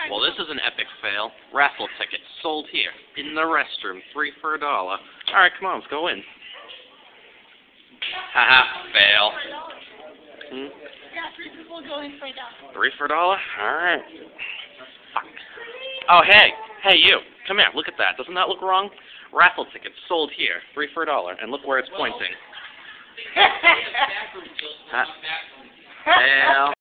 Well, this is an epic fail. Raffle tickets sold here in the restroom, 3 for $1. All right, come on, let's go in. Haha, fail. Yeah, 3 people going for $1. 3 for $1? All right. Fuck. Oh, hey, you. Come here. Look at that. Doesn't that look wrong? Raffle tickets sold here, 3 for $1, and look where it's pointing. Fail.